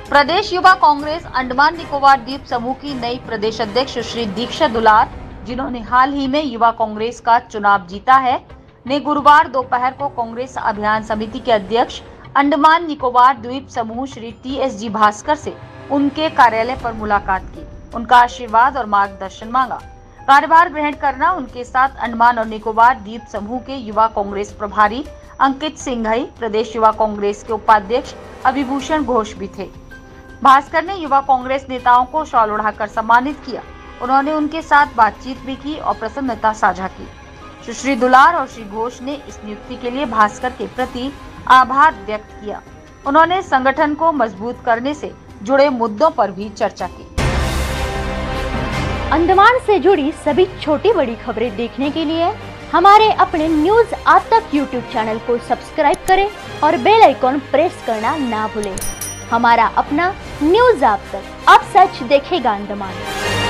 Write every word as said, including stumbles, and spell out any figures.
प्रदेश युवा कांग्रेस अंडमान निकोबार द्वीप समूह की नई प्रदेश अध्यक्ष श्री दीक्षा दुलार, जिन्होंने हाल ही में युवा कांग्रेस का चुनाव जीता है, ने गुरुवार दोपहर को कांग्रेस अभियान समिति के अध्यक्ष अंडमान निकोबार द्वीप समूह Shri T S G Bhaskar से उनके कार्यालय पर मुलाकात की, उनका आशीर्वाद और मार्गदर्शन मांगा। कार्यभार ग्रहण करना उनके साथ अंडमान और निकोबार द्वीप समूह के युवा कांग्रेस प्रभारी अंकित सिंघई, प्रदेश युवा कांग्रेस के उपाध्यक्ष अभिभूषण घोष भी थे। भास्कर ने युवा कांग्रेस नेताओं को शॉल उड़ाकर सम्मानित किया। उन्होंने उनके साथ बातचीत भी की और प्रसन्नता साझा की। सुश्री दुलार और श्री घोष ने इस नियुक्ति के लिए भास्कर के प्रति आभार व्यक्त किया। उन्होंने संगठन को मजबूत करने से जुड़े मुद्दों पर भी चर्चा की। अंडमान से जुड़ी सभी छोटी बड़ी खबरें देखने के लिए हमारे अपने न्यूज आज तक यूट्यूब चैनल को सब्सक्राइब करें और बेल आइकॉन प्रेस करना ना भूलें। हमारा अपना न्यूज आज तक, अब सच देखेगा अंडमान।